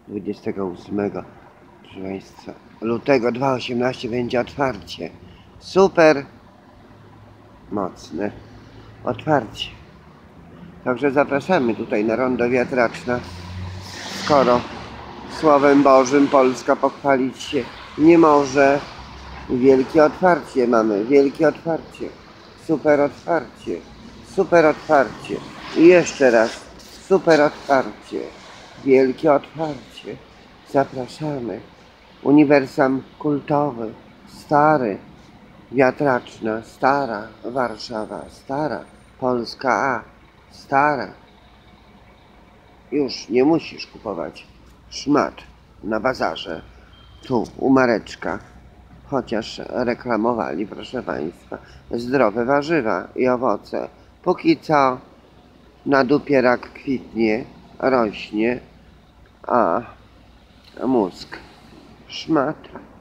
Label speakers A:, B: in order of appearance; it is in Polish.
A: 28, proszę Państwa, lutego 2018 będzie otwarcie. Super mocne otwarcie. Także zapraszamy tutaj na Rondo Wiatraczna. Skoro Słowem Bożym Polska pochwalić się nie może. Wielkie otwarcie mamy, wielkie otwarcie. Super otwarcie, super otwarcie. I jeszcze raz, super otwarcie. Wielkie otwarcie. Zapraszamy. Uniwersum kultowy, stary, Wiatraczna, stara Warszawa, stara Polska A, stara. Już nie musisz kupować szmat na bazarze, tu u Mareczka, chociaż reklamowali, proszę Państwa, zdrowe warzywa i owoce. Póki co na dupie rak kwitnie, rośnie, a mózg szmata.